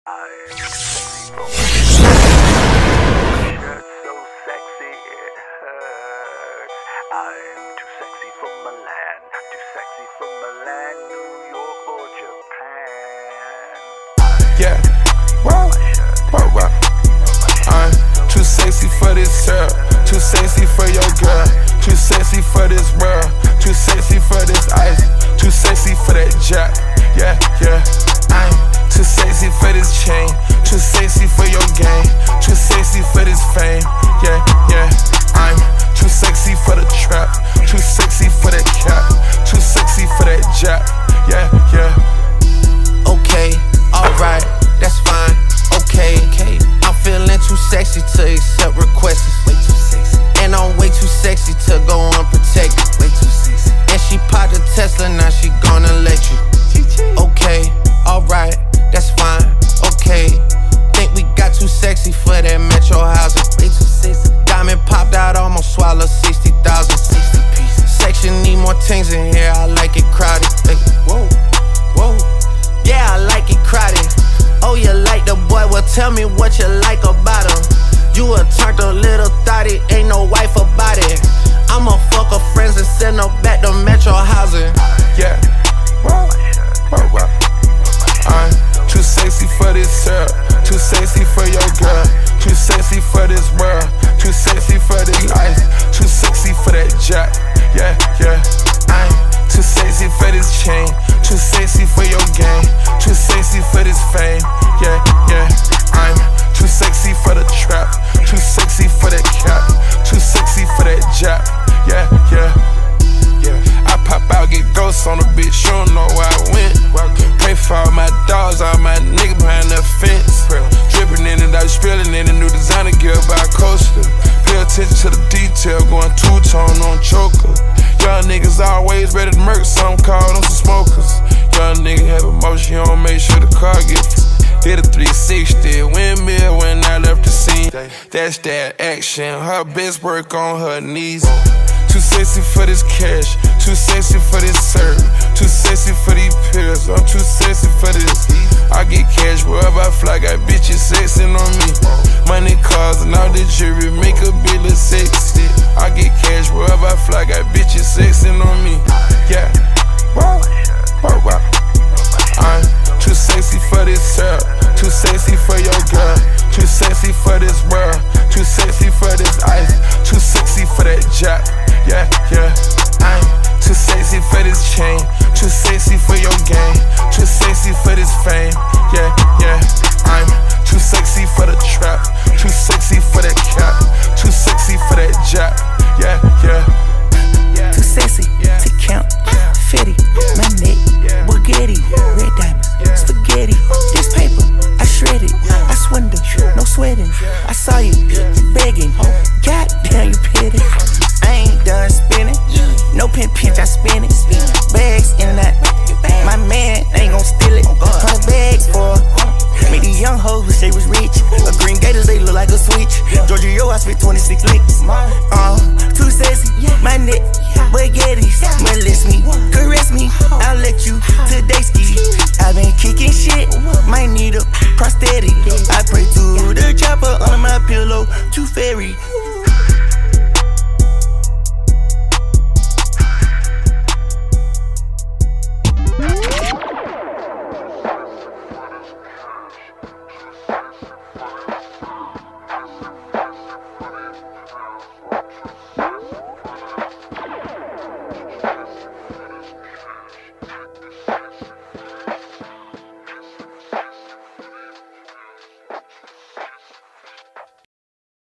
I'm too sexy for my shirt so sexy it hurts. I'm too sexy for Milan, too sexy for Milan, New York or Japan. Yeah, wow, wow, wow. I'm too sexy for this syrup, too sexy for your girl, too sexy for this world, too sexy for this ice, too sexy for that jack. Yeah, yeah. I'm too sexy for this chain, too sexy for your game, too sexy for this fame. Yeah, yeah. I'm too sexy for the trap, too sexy for that cap, too sexy for that jack. Yeah, yeah. Okay, alright, that's fine. Okay, I'm feeling too sexy to accept requests. Way too sexy. And I'm way too sexy to go unprotected. Way too sexy. And she popped a Tesla, now she gonna let you. Okay, alright, that's fine. Okay, think we got too sexy for that metro housing. Way too sexy. Diamond popped out, almost swallowed 60,000. 60 pieces. Section need more things in here, I like it crowded. Hey, whoa, whoa. Yeah, I like it crowded. Oh, you like the boy? Well, tell me what you like about him. You a turned a little thotty, ain't no wife about it. I'ma fuck her friends and send her back to metro housing. Yeah, wow, wow, wow. I'm too sexy for this syrup, too sexy for your girl, too sexy for this world, too sexy for this ice, too sexy for that jack. Yeah, yeah. I'm too sexy for this chain, too sexy for your game, too sexy for this fame. Yeah, yeah. I'm too sexy for the trap, too sexy for that cap, too sexy for that jack. Yeah, yeah. Yeah, I pop out, get ghosts on a bitch, you don't know where I went. Pray for all my dogs, all my niggas behind the fence. Dripping in it, I spilling in a new designer gear by Coaster. Pay attention to the detail, going two-tone on choker. Young niggas always ready to murk, some called on some smokers. Young nigga have emotion, you don't make sure the car gets. Did a 360, windmill when I left the scene. That's that action, her best work on her knees. Too sexy for this cash, too sexy for this serve, too sexy for these pills, I'm too sexy for this. I get cash wherever I fly, got bitches sexing on me. Money, cars, and all the jewelry make a bill of sexy. I get cash wherever I fly, got bitches sexing on me. Yeah, wow, wow, wow. I'm too sexy for this syrup, too sexy for your girl, too sexy for this world, too sexy for this ice, too sexy for that jack. Yeah, yeah. I'm too sexy for this chain, too sexy for your game, too sexy for this fame. Yeah, yeah. I'm too sexy for the trap, too sexy for that cap, too sexy for that jack. Yeah, yeah. Too sexy to count, Fetty, my neck, Bugatti, red diamonds, spaghetti. This paper, I shred it, I swindle, no sweating. I saw you begging, goddamn you petty. I ain't done spinning, no pinch, I spin it. Bags in and out, my man ain't gon' steal it. 100 bags for made these young hoes wish they was rich. A green gators, they look like a switch. Georgia, yo, I spit 26 licks. Too sexy, my neck, baguettes. Molest me, caress me, I'll let you today ski. I been kicking shit, might need a prosthetic. I pray to the chopper under my pillow, too fairy.